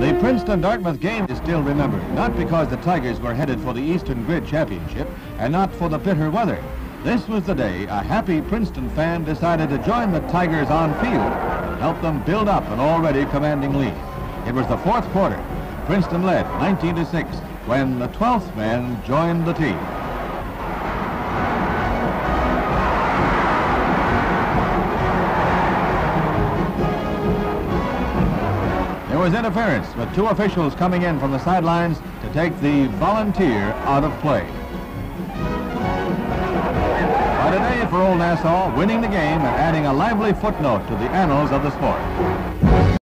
The Princeton-Dartmouth game is still remembered, not because the Tigers were headed for the Eastern Grid Championship and not for the bitter weather. This was the day a happy Princeton fan decided to join the Tigers on field and help them build up an already commanding lead. It was the fourth quarter. Princeton led 19-6 when the 12th man joined the team. There was interference with two officials coming in from the sidelines to take the volunteer out of play. But a day for Old Nassau, winning the game and adding a lively footnote to the annals of the sport.